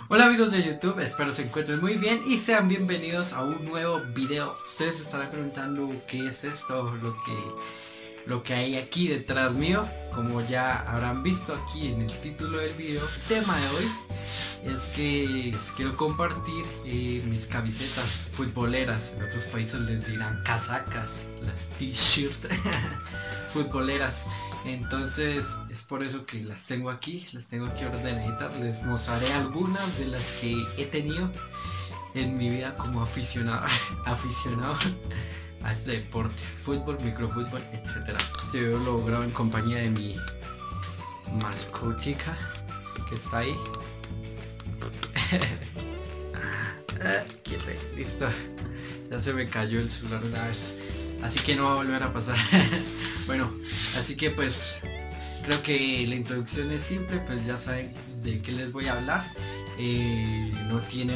Hola amigos de YouTube, espero se encuentren muy bien y sean bienvenidos a un nuevo video. Ustedes se estarán preguntando qué es esto, lo que hay aquí detrás mío. Como ya habrán visto aquí en el título del video, el tema de hoy es que les quiero compartir mis camisetas futboleras. En otros países les dirán casacas, las t-shirts futboleras. Entonces es por eso que las tengo aquí ordenaditas. Les mostraré algunas de las que he tenido en mi vida como aficionado a este deporte, fútbol, microfútbol, etcétera. Este video lo grabo en compañía de mi mascotica que está ahí. Listo, ya se me cayó el celular una vez, así que no va a volver a pasar. Bueno, así que pues creo que la introducción es simple, pues ya saben de qué les voy a hablar. No tiene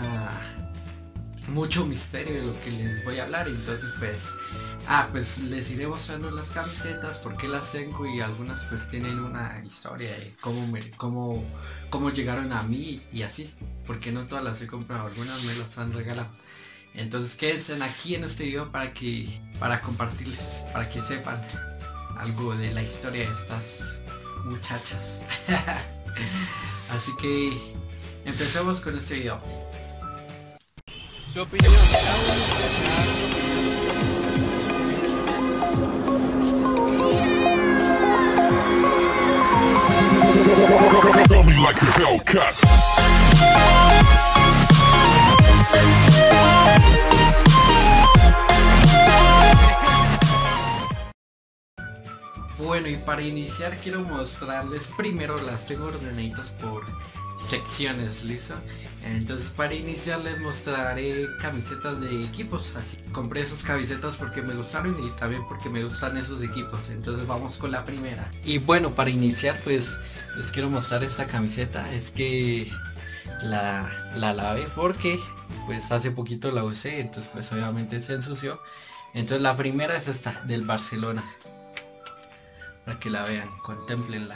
mucho misterio de lo que les voy a hablar. Entonces pues les iré mostrando las camisetas, por qué las tengo, y algunas pues tienen una historia de cómo llegaron a mí y así, porque no todas las he comprado, algunas me las han regalado. Entonces quédense aquí en este video para compartirles, para que sepan algo de la historia de estas muchachas. Así que empecemos con este video. Su opinión. Tell me like a Hellcat. Bueno, y para iniciar quiero mostrarles, primero las tengo ordenaditas por secciones, ¿listo? Entonces para iniciar les mostraré camisetas de equipos. Así compré esas camisetas porque me gustaron y también porque me gustan esos equipos. Entonces vamos con la primera. Y bueno, para iniciar pues les quiero mostrar esta camiseta. Es que la lavé porque pues hace poquito la usé, entonces pues obviamente se ensució. Entonces la primera es esta, del Barcelona, para que la vean, contemplenla.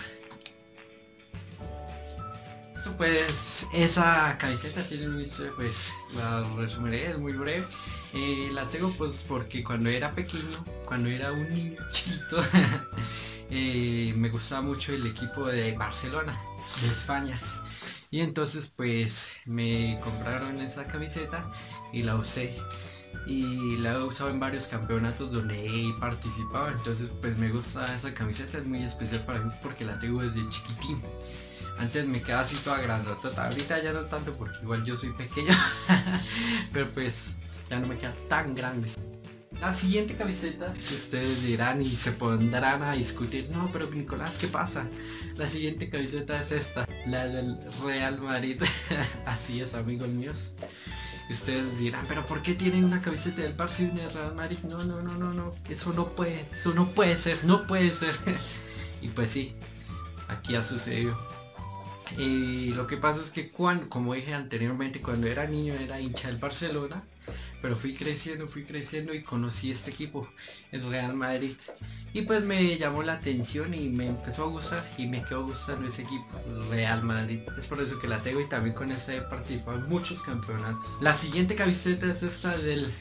Pues esa camiseta tiene una historia, pues la resumiré, es muy breve. La tengo pues porque cuando era pequeño, cuando era un niño chiquito, me gustaba mucho el equipo de Barcelona, de España. Y entonces pues me compraron esa camiseta y la usé. Y la he usado en varios campeonatos donde he participado. Entonces pues me gusta esa camiseta, es muy especial para mí porque la tengo desde chiquitín. Antes me quedaba así toda grandotota, ahorita ya no tanto porque igual yo soy pequeño. Pero pues ya no me queda tan grande. La siguiente camiseta que ustedes dirán y se pondrán a discutir: no, pero Nicolás, ¿qué pasa? La siguiente camiseta es esta, la del Real Madrid. Así es, amigos míos. Y ustedes dirán: pero ¿por qué tienen una camiseta del Barça y una del Real Madrid? No, eso no puede ser, no puede ser. Y pues sí, aquí ha sucedido. Y lo que pasa es que como dije anteriormente, cuando era niño era hincha del Barcelona, pero fui creciendo y conocí este equipo, el Real Madrid, y pues me llamó la atención y me empezó a gustar y me quedó gustando ese equipo, el Real Madrid. Es por eso que la tengo y también con esta he participado en muchos campeonatos. La siguiente camiseta es esta del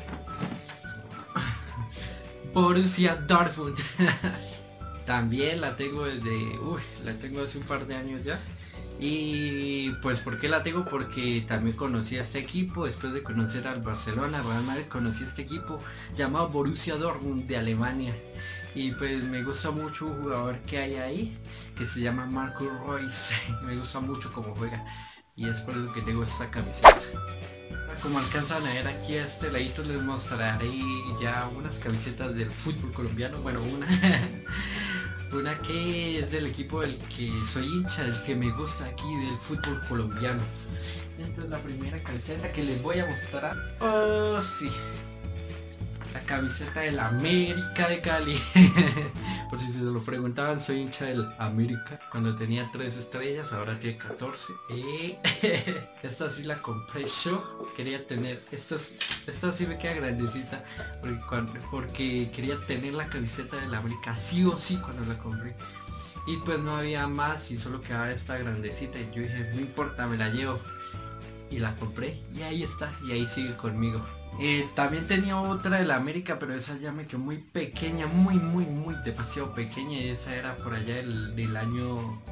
Borussia Dortmund. También la tengo la tengo hace un par de años ya. Y pues ¿por qué la tengo? Porque también conocí a este equipo. Después de conocer al Barcelona, Real Madrid, conocí a este equipo llamado Borussia Dortmund de Alemania. Y pues me gusta mucho un jugador que hay ahí, que se llama Marco Reus. Me gusta mucho cómo juega y es por eso que tengo esta camiseta. Como alcanzan a ver aquí a este ladito, les mostraré ya unas camisetas del fútbol colombiano. Bueno, una que es del equipo del que soy hincha, del que me gusta aquí, del fútbol colombiano. Entonces la primera camiseta que les voy a mostrar, oh sí, la camiseta del América de Cali. Por si se lo preguntaban, soy hincha del América. Cuando tenía 3 estrellas, ahora tiene 14. Esta sí la compré yo. Quería tener, esta sí me queda grandecita, porque quería tener la camiseta del América sí o sí cuando la compré. Y pues no había más y solo quedaba esta grandecita y yo dije, no importa, me la llevo. Y la compré y ahí está, y ahí sigue conmigo. También tenía otra de la América, pero esa ya me quedó muy pequeña, muy demasiado pequeña, y esa era por allá del año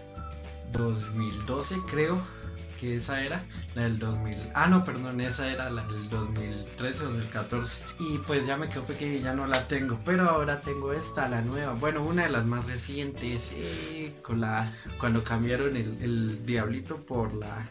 2012 creo, que esa era la del 2000, no, perdón, esa era la del 2013, 2014, y pues ya me quedó pequeña y ya no la tengo, pero ahora tengo esta, la nueva, bueno, una de las más recientes, cuando cambiaron el diablito por la...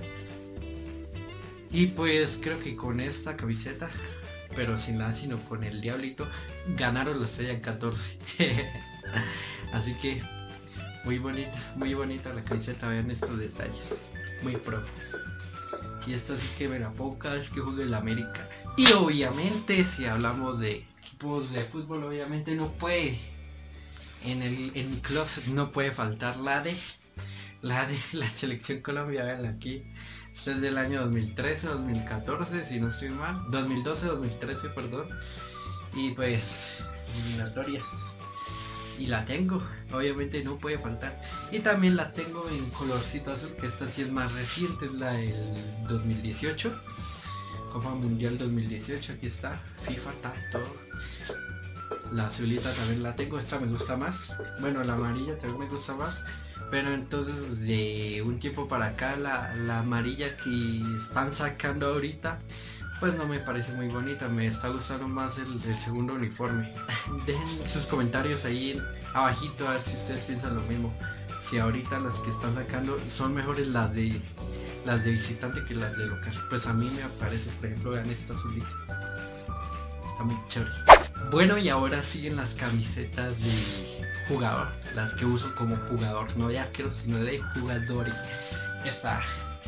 Y pues creo que con esta camiseta, pero sin la, sino con el diablito, ganaron la estrella en 14. Así que muy bonita la camiseta, vean estos detalles, muy pro. Y esto sí que me la poca es que juegue el América. Y obviamente si hablamos de equipos de fútbol, obviamente no puede, en mi closet no puede faltar la de la selección Colombia, vean aquí. Este es del año 2013, 2014, si no estoy mal. 2012, 2013, perdón. Y pues, eliminatorias. Y la tengo, obviamente no puede faltar. Y también la tengo en colorcito azul, que esta sí es más reciente, es la del 2018. Copa Mundial 2018, aquí está. FIFA, todo. La azulita también la tengo, esta me gusta más. Bueno, la amarilla también me gusta más. Pero entonces de un tiempo para acá la amarilla que están sacando ahorita pues no me parece muy bonita, me está gustando más el segundo uniforme. Dejen sus comentarios ahí abajito a ver si ustedes piensan lo mismo. Si ahorita las que están sacando son mejores las de visitante que las de local. Pues a mí me parece, por ejemplo, vean esta azulita. Está muy chévere. Bueno, y ahora siguen las camisetas de jugador, las que uso como jugador, no de arquero sino de jugadores. Esta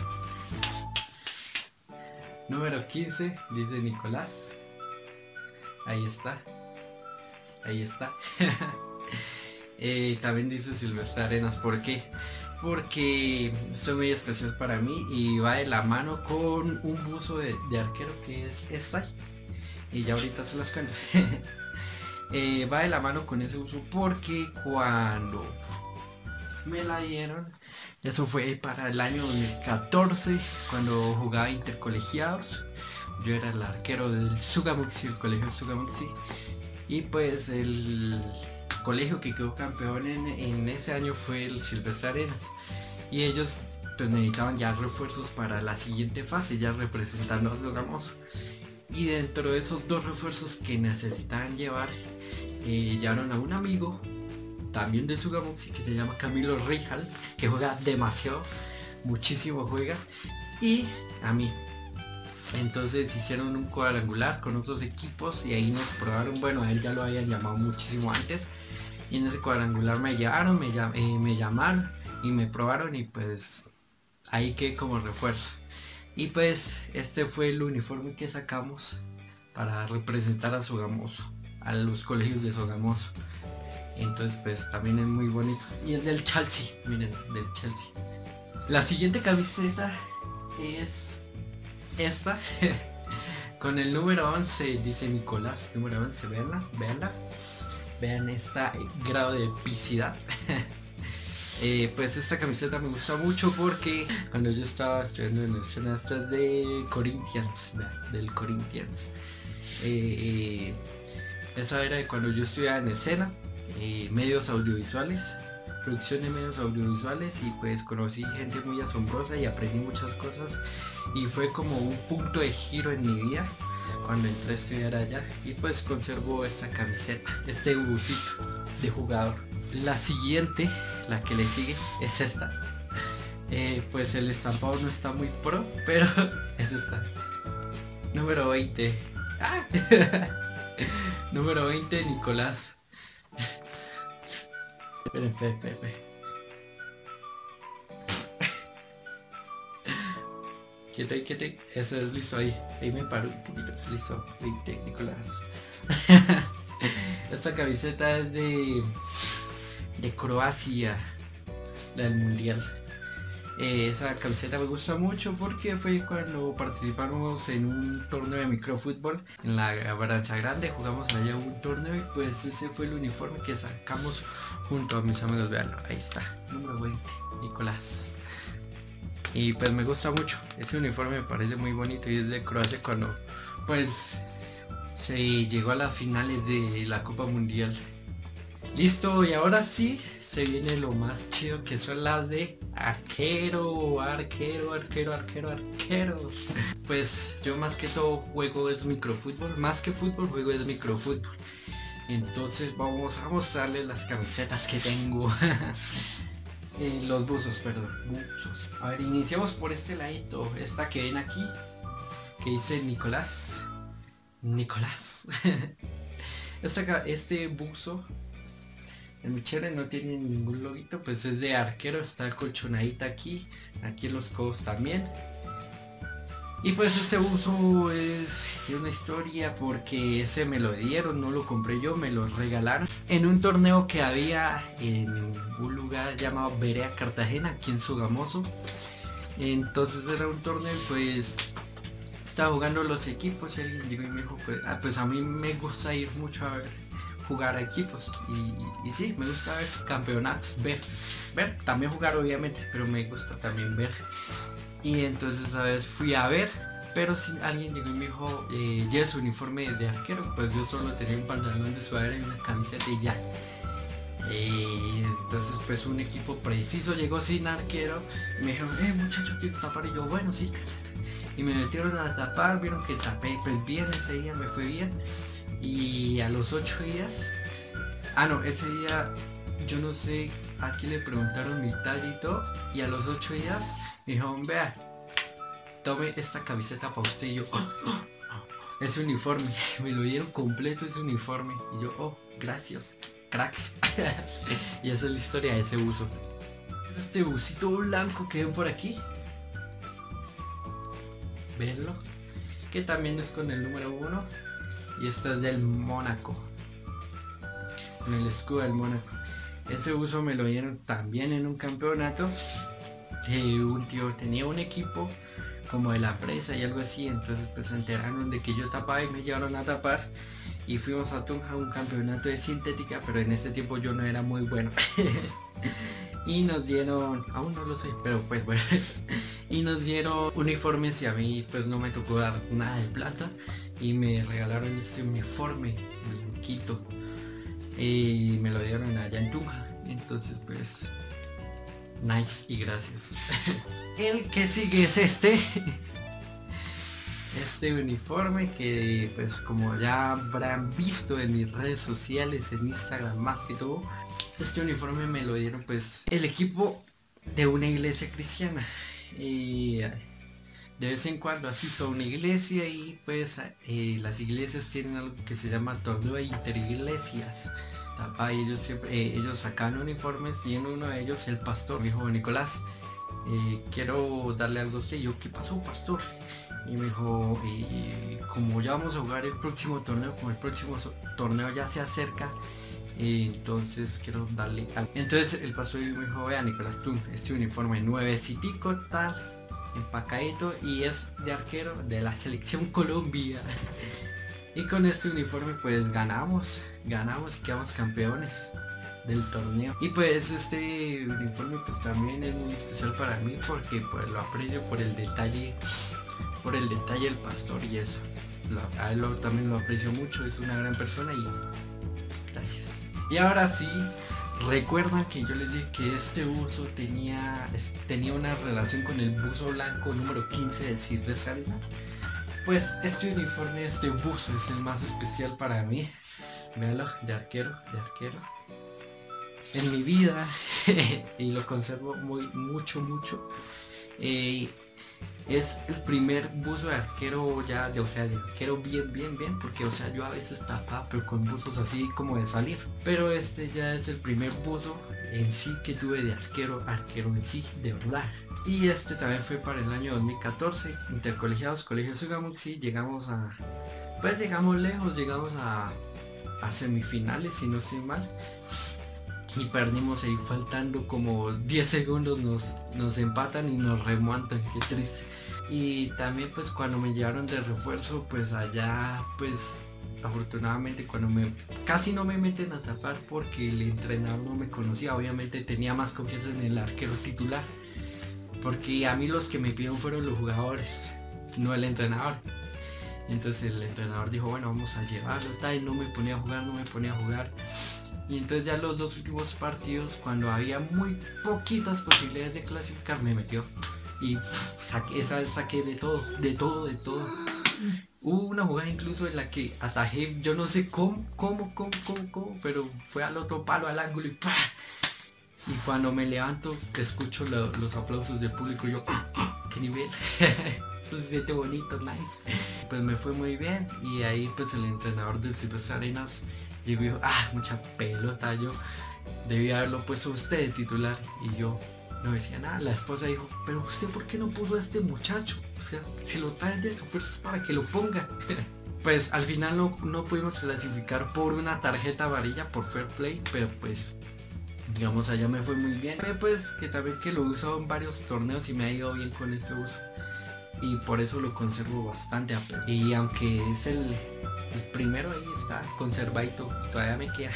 número 15 dice Nicolás, ahí está, también dice Silvestre Arenas. ¿Por qué? Porque esto es muy especial para mí y va de la mano con un buzo de arquero que es esta, y ya ahorita se las cuento. Va de la mano con ese uso porque cuando me la dieron, eso fue para el año 2014, cuando jugaba intercolegiados. Yo era el arquero del Sugamuxi, el colegio Sugamuxi, y pues el colegio que quedó campeón en ese año fue el Silvestre Arenas, y ellos pues necesitaban ya refuerzos para la siguiente fase, ya representando a Sogamoso. Y dentro de esos dos refuerzos que necesitaban llevar, llevaron a un amigo también de Sugamuxi que se llama Camilo Rijal, que juega demasiado, muchísimo juega, y a mí. Entonces hicieron un cuadrangular con otros equipos y ahí nos probaron. Bueno, a él ya lo habían llamado muchísimo antes, y en ese cuadrangular me llevaron, me llamaron y me probaron, y pues ahí quedé como refuerzo. Y pues este fue el uniforme que sacamos para representar a Sogamoso, a los colegios de Sogamoso. Entonces pues también es muy bonito. Y es del Chelsea, miren, del Chelsea. La siguiente camiseta es esta. Con el número 11, dice Nicolás, número 11, veanla. Vean esta grado de epicidad. Pues esta camiseta me gusta mucho porque cuando yo estaba estudiando en el SENA, esta es de Corinthians, del Corinthians. Esa era de cuando yo estudiaba en el SENA, medios audiovisuales, producción de medios audiovisuales, y pues conocí gente muy asombrosa y aprendí muchas cosas, y fue como un punto de giro en mi vida cuando entré a estudiar allá, y pues conservo esta camiseta, este busito de jugador. La siguiente, la que le sigue, es esta. Pues el estampado no está muy pro, pero es esta. Número 20. ¡Ah! Número 20, Nicolás. Esperen. Quieto. Eso es, listo, ahí me paro un poquito. Listo, 20, Nicolás. Esta camiseta es de Croacia, la del mundial. Esa camiseta me gusta mucho porque fue cuando participamos en un torneo de microfútbol en la Barrancha Grande, jugamos allá un torneo y pues ese fue el uniforme que sacamos junto a mis amigos. Veanlo, ahí está, número 20, Nicolás. Y pues me gusta mucho, ese uniforme me parece muy bonito y es de Croacia cuando pues se llegó a las finales de la Copa Mundial. Listo, y ahora sí se viene lo más chido, que son las de arquero. Pues yo más que todo juego es microfútbol, más que fútbol juego es microfútbol. Entonces vamos a mostrarles las camisetas que tengo. Los buzos, perdón, buzos. A ver, iniciamos por este ladito, esta que ven aquí, que dice Nicolás. Este buzo, el Michele no tiene ningún loguito, pues es de arquero, está colchonadita aquí en los codos también. Y pues este buzo tiene una historia porque ese me lo dieron, no lo compré yo, me lo regalaron en un torneo que había en un lugar llamado Berea Cartagena, aquí en Sogamoso. Entonces era un torneo y pues estaba jugando los equipos, alguien llegó y me dijo pues a mí me gusta ir mucho a ver jugar a equipos y sí, me gusta ver campeonatos, ver, también jugar obviamente, pero me gusta también ver. Y entonces esa vez fui a ver, pero si alguien llegó y me dijo lleva su uniforme de arquero, pues yo solo tenía un pantalón de sudadera y una camiseta y ya. Entonces pues un equipo preciso llegó sin arquero y me dijeron muchacho, quiero tapar, y yo bueno sí, y me metieron a tapar, vieron que tapé pues bien, ese día me fue bien. Y a los 8 días, ese día yo no sé, aquí le preguntaron mi talla y todo, y a los 8 días me dijeron, vea, tome esta camiseta para usted, y yo, ese uniforme, me lo dieron completo ese uniforme, y yo, gracias, cracks. Y esa es la historia de ese buzo. Es este busito blanco que ven por aquí, verlo, que también es con el número 1. Y esta es del Mónaco, con el escudo del Mónaco. Ese buzo me lo dieron también en un campeonato. Un tío tenía un equipo como de la presa y algo así, entonces pues se enteraron de que yo tapaba y me llevaron a tapar. Y fuimos a Tunja a un campeonato de sintética, pero en ese tiempo yo no era muy bueno. Y nos dieron, aún no lo sé, pero pues bueno. Y nos dieron uniformes y a mí pues no me tocó dar nada de plata. Y me regalaron este uniforme blanquito y me lo dieron allá en Tunja. Entonces pues nice y gracias. El que sigue es este uniforme que pues como ya habrán visto en mis redes sociales, en Instagram más que todo, este uniforme me lo dieron pues el equipo de una iglesia cristiana. Y de vez en cuando asisto a una iglesia y pues las iglesias tienen algo que se llama torneo de interiglesias. Y ellos sacan uniformes y en uno de ellos el pastor me dijo, Nicolás, quiero darle algo a usted. Y yo, ¿qué pasó, pastor? Y me dijo, como ya vamos a jugar el próximo torneo, como el próximo torneo ya se acerca, entonces quiero darle algo. Entonces el pastor me dijo, vea Nicolás, tú, este uniforme nuevecitico tal, empacadito, y es de arquero de la selección Colombia. Y con este uniforme pues ganamos y quedamos campeones del torneo. Y pues este uniforme pues también es muy especial para mí porque pues lo aprecio por el detalle del pastor y eso. A él también lo aprecio mucho, es una gran persona y gracias. Y ahora sí, recuerdan que yo les dije que este buzo tenía una relación con el buzo blanco número 15 de Silvestre Salinas. Pues este uniforme, este buzo es el más especial para mí. Véanlo, de arquero. En mi vida y lo conservo mucho. Es el primer buzo de arquero ya, de arquero bien, porque yo a veces tapaba, pero con buzos así como de salir. Pero este ya es el primer buzo en sí que tuve de arquero en sí, de verdad. Y este también fue para el año 2014, intercolegiados, Colegio Sogamoso, llegamos lejos, llegamos a semifinales si no estoy mal. y perdimos ahí faltando como 10 segundos, nos empatan y nos remontan, qué triste. Y también pues cuando me llevaron de refuerzo, pues allá pues afortunadamente casi no me meten a tapar porque el entrenador no me conocía, obviamente tenía más confianza en el arquero titular, porque a mí los que me pidieron fueron los jugadores, no el entrenador. Entonces el entrenador dijo, bueno, vamos a llevarlo, tal, no me ponía a jugar. Y entonces ya los dos últimos partidos, cuando había muy poquitas posibilidades de clasificar, me metió. Y saqué de todo. Hubo una jugada incluso en la que atajé, yo no sé cómo, pero fue al otro palo, al ángulo y ¡pah! Y cuando me levanto, escucho los aplausos del público y yo, ¡qué nivel! Eso se siente bonito, nice. Pues me fue muy bien y ahí pues el entrenador del Silvestre Arenas llegó y dijo, mucha pelota, yo debía haberlo puesto usted de titular. Y yo no decía nada. La esposa dijo, pero usted ¿por qué no puso a este muchacho? O sea, si lo traen de refuerzos para que lo ponga. Pues al final no pudimos clasificar por una tarjeta amarilla, por fair play, pero pues digamos allá me fue muy bien. Pues que también que lo he usado en varios torneos y me ha ido bien con este uso. Y por eso lo conservo bastante. Y aunque es el primero, ahí está conservadito, todavía me queda.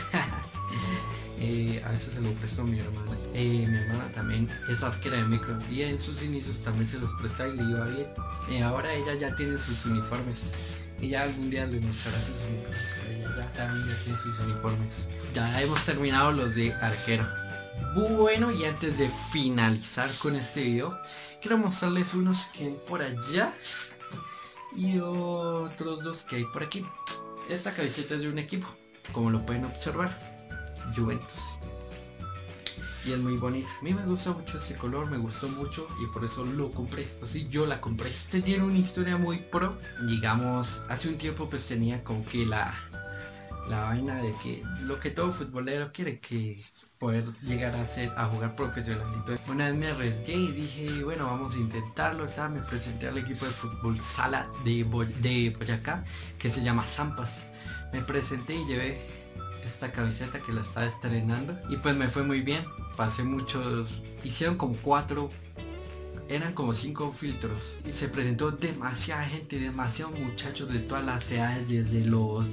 A veces se lo presto a mi hermana. Mi hermana también es arquera de micro y en sus inicios también se los presta y le iba bien. Ahora ella ya tiene sus uniformes. Ella algún día le mostrará sus uniformes, pero ella ya también ya tiene sus uniformes. Ya hemos terminado los de arquero. Bueno, y antes de finalizar con este video, quiero mostrarles unos que hay por allá y otros dos que hay por aquí. Esta camiseta es de un equipo, como lo pueden observar, Juventus, y es muy bonita. A mí me gusta mucho ese color, me gustó mucho y por eso lo compré. Así yo la compré. Se tiene una historia muy pro. Digamos, hace un tiempo pues tenía como que la vaina de que lo que todo futbolero quiere, que poder llegar a jugar profesional. Entonces una vez me arriesgué y dije, bueno, vamos a intentarlo. Me presenté al equipo de fútbol sala de Boyacá, que se llama Zampas. Me presenté y llevé esta camiseta que la estaba estrenando y pues me fue muy bien. Pasé muchos, hicieron como 4, eran como 5 filtros y se presentó demasiada gente, demasiados muchachos de todas las edades, desde los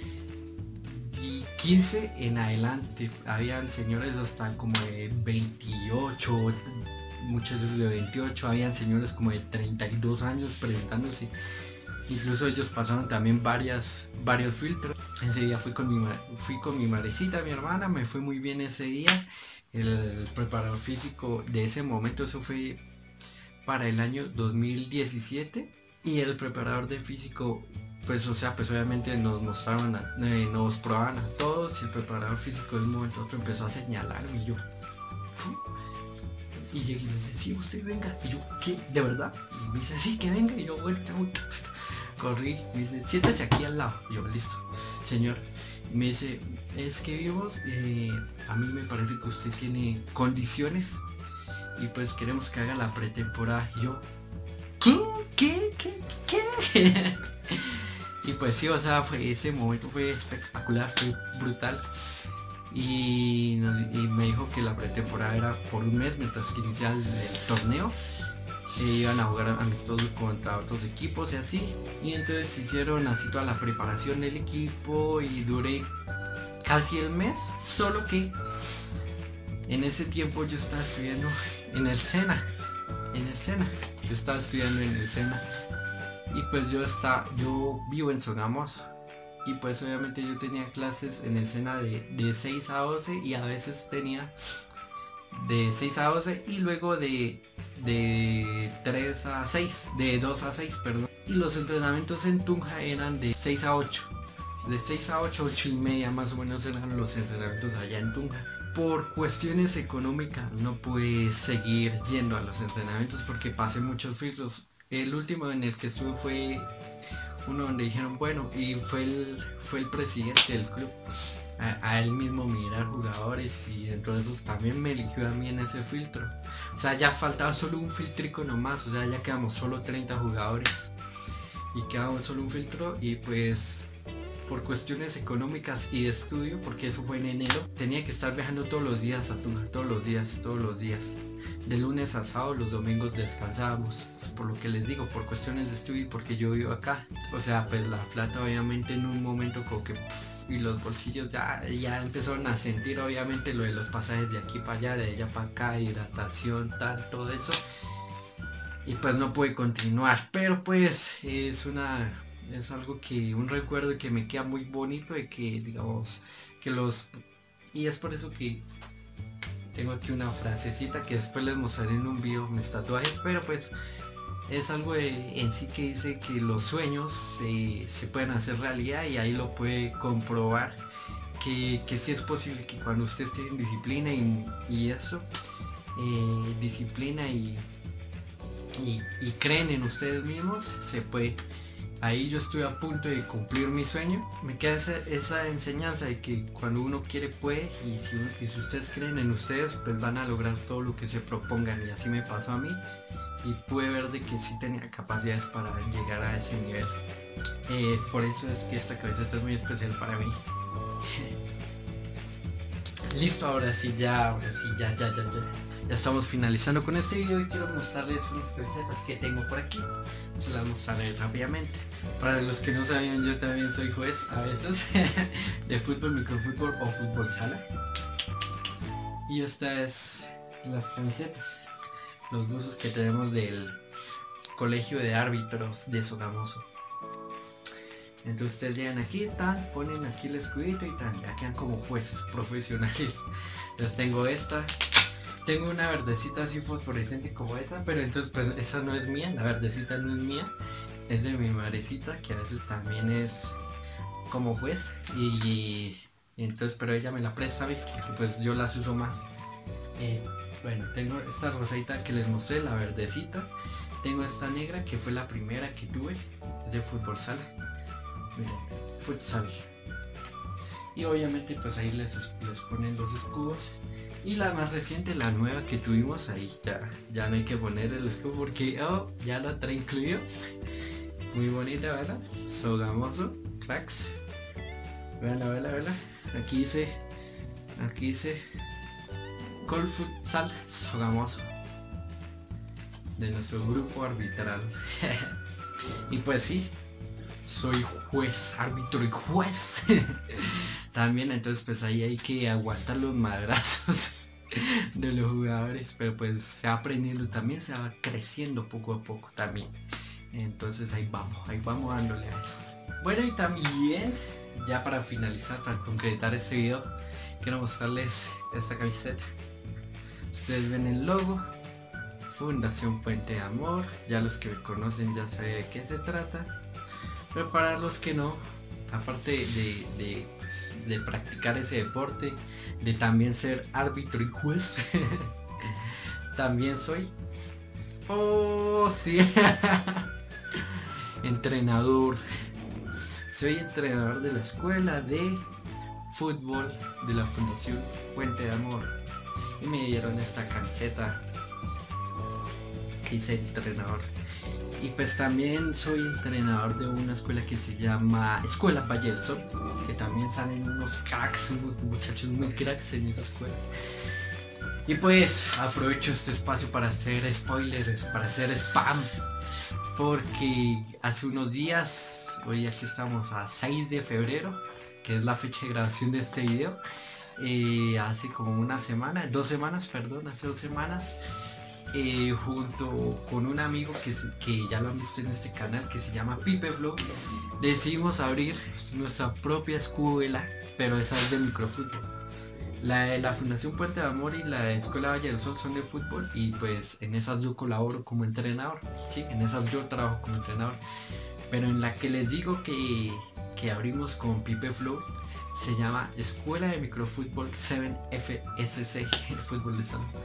15 en adelante. Habían señores hasta como de 28, muchos de 28, habían señores como de 32 años presentándose. Incluso ellos pasaron también varios filtros. Enseguida fui con mi madrecita, mi hermana, me fue muy bien ese día. El preparador físico de ese momento, eso fue para el año 2017. Y el preparador de físico, pues o sea, pues obviamente nos mostraron, nos probaban a todos. Y el preparador físico de un momento a otro empezó a señalarme y yo, y llegué y me dice, sí, usted venga. Y yo, ¿qué? ¿De verdad? Y me dice, sí, que venga. Y yo, bueno, corrí, me dice, siéntese aquí al lado. Y yo, listo, señor. Y me dice, es que vimos, a mí me parece que usted tiene condiciones y pues queremos que haga la pretemporada. Y yo, ¿qué? Y pues sí, o sea, ese momento fue espectacular, fue brutal. Y me dijo que la pretemporada era por un mes, mientras que inicial el torneo. Iban a jugar amistosos contra otros equipos y así. Y entonces hicieron así toda la preparación del equipo y duré casi el mes. Solo que en ese tiempo yo estaba estudiando en el SENA. Yo estaba estudiando en el SENA. Y pues yo vivo en Sogamoso. Y pues obviamente yo tenía clases en el SENA de 6 a 12 y a veces tenía de 6 a 12 y luego de 3 a 6, de 2 a 6, perdón. Y los entrenamientos en Tunja eran de 6 a 8. De 6 a 8, 8 y media más o menos eran los entrenamientos allá en Tunja. Por cuestiones económicas no pude seguir yendo a los entrenamientos porque pasé muchos filtros. El último en el que estuve fue uno donde dijeron, bueno, y fue el presidente del club. A él mismo mirar jugadores y dentro de esos también me eligió a mí en ese filtro. O sea, ya faltaba solo un filtrico nomás, o sea, ya quedamos solo 30 jugadores y quedamos solo un filtro y pues por cuestiones económicas y de estudio, porque eso fue en enero, tenía que estar viajando todos los días a Tunja, todos los días. De lunes a sábado, los domingos descansábamos, pues por lo que les digo, por cuestiones de estudio y porque yo vivo acá. O sea, pues la plata obviamente en un momento como que... y los bolsillos ya empezaron a sentir obviamente lo de los pasajes de aquí para allá, de allá para acá, hidratación, tal, todo eso. Y pues no pude continuar, pero pues es algo que, un recuerdo que me queda muy bonito y que digamos y es por eso que tengo aquí una frasecita que después les mostraré en un video, mis tatuajes, pero pues es algo en sí que dice que los sueños se pueden hacer realidad, y ahí lo puede comprobar que sí es posible que cuando usted esté en disciplina y eso, disciplina y creen en ustedes mismos, se puede. Ahí yo estoy a punto de cumplir mi sueño. Me queda esa enseñanza de que cuando uno quiere puede, y si ustedes creen en ustedes, pues van a lograr todo lo que se propongan, y así me pasó a mí y pude ver de que sí tenía capacidades para llegar a ese nivel. Por eso es que esta camiseta es muy especial para mí. Listo, ahora sí ya estamos finalizando con este video y quiero mostrarles unas camisetas que tengo por aquí. Se las mostraré rápidamente. Para los que no sabían, yo también soy juez a veces de fútbol, microfútbol o fútbol sala. Y esta es las camisetas, los buzos que tenemos del colegio de árbitros de Sogamoso. Entonces ustedes llegan aquí, tal, ponen aquí el escudito y tal, ya quedan como jueces profesionales. Entonces tengo esta, tengo una verdecita así fosforescente como esa, pero entonces pues esa no es mía, la verdecita no es mía, es de mi madrecita, que a veces también es como juez, y entonces pero ella me la presta a mí, porque pues yo las uso más. Bueno, tengo esta rosadita que les mostré, la verdecita, tengo esta negra que fue la primera que tuve, es de fútbol sala. Miren, futsal. Y obviamente pues ahí les ponen los escudos. Y la más reciente, la nueva que tuvimos, ahí ya no hay que poner el escudo porque ya lo trae incluido. Muy bonita, ¿verdad? Sogamoso, cracks. Véanla. Aquí dice Col Futsal Sogamoso, de nuestro grupo arbitral. Y pues sí, soy juez, árbitro y juez. También, entonces pues ahí hay que aguantar los madrazos de los jugadores, pero pues se va aprendiendo también, se va creciendo poco a poco también. Entonces ahí vamos dándole a eso. Bueno, y también ya para finalizar, para concretar este video, quiero mostrarles esta camiseta. Ustedes ven el logo, Fundación Puente de Amor, ya los que me conocen ya saben de qué se trata. Pero para los que no, aparte de practicar ese deporte, de también ser árbitro y juez, también soy, entrenador. Soy entrenador de la escuela de fútbol de la Fundación Puente de Amor. Y me dieron esta camiseta que dice entrenador. Y pues también soy entrenador de una escuela que se llama Escuela Valle del Sol, que también salen unos cracks, unos muchachos muy cracks en esa escuela. Y pues aprovecho este espacio para hacer spoilers, para hacer spam, porque hace unos días, hoy aquí estamos a 6 de febrero, que es la fecha de grabación de este video, hace como una semana, hace 2 semanas, junto con un amigo que ya lo han visto en este canal, que se llama Pipe Flow, decidimos abrir nuestra propia escuela, pero esa es de microfútbol. La Fundación Puente de Amor y la Escuela Valle del Sol son de fútbol, y pues en esas yo colaboro como entrenador, sí, en esas yo trabajo como entrenador, pero en la que les digo que abrimos con Pipe Flow se llama Escuela de Microfútbol 7FSC, el fútbol de salón.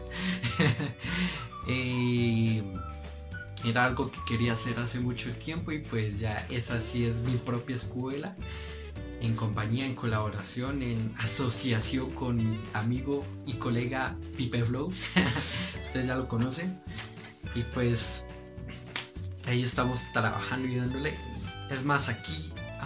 Era algo que quería hacer hace mucho tiempo, y pues ya esa sí es mi propia escuela, en compañía, en colaboración, en asociación con mi amigo y colega Pipe Flow. Ustedes ya lo conocen, y pues ahí estamos trabajando y dándole. Es más, aquí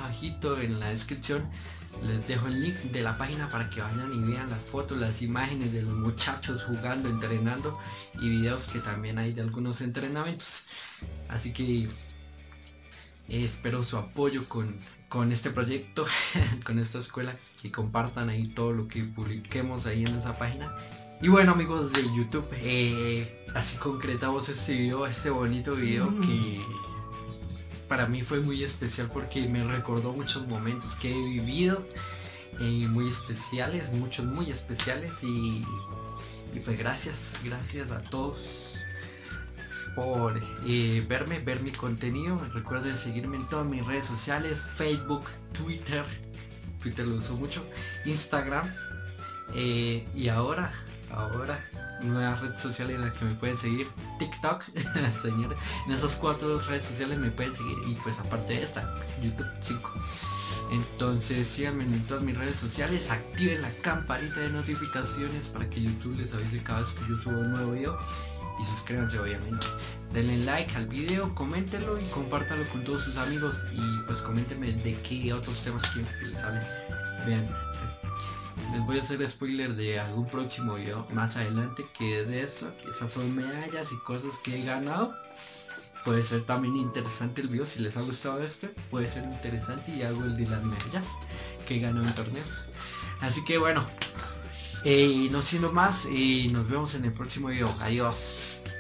abajito en la descripción les dejo el link de la página para que vayan y vean las fotos, las imágenes de los muchachos jugando, entrenando y videos que también hay de algunos entrenamientos. Así que espero su apoyo con este proyecto, con esta escuela, que compartan ahí todo lo que publiquemos ahí en esa página. Y bueno, amigos de YouTube, así concretamos este video, este bonito video que para mí fue muy especial porque me recordó muchos momentos que he vivido, muy especiales, muchos muy especiales, y pues gracias a todos por ver mi contenido. Recuerden seguirme en todas mis redes sociales, Facebook, Twitter lo uso mucho, Instagram, y ahora nueva red social en la que me pueden seguir, TikTok. Señores, en esas 4 redes sociales me pueden seguir, y pues aparte de esta, YouTube 5. Entonces síganme en todas mis redes sociales, activen la campanita de notificaciones para que YouTube les avise cada vez que yo subo un nuevo video, y suscríbanse obviamente. Denle like al video, coméntenlo y compártanlo con todos sus amigos, y pues coméntenme de qué otros temas quieren que les hable. Vean, les voy a hacer spoiler de algún próximo video más adelante, que de eso, que esas son medallas y cosas que he ganado. Puede ser también interesante el video, si les ha gustado este, puede ser interesante, y hago el de las medallas que he ganado en torneos. Así que bueno, no siendo más, nos vemos en el próximo video. Adiós.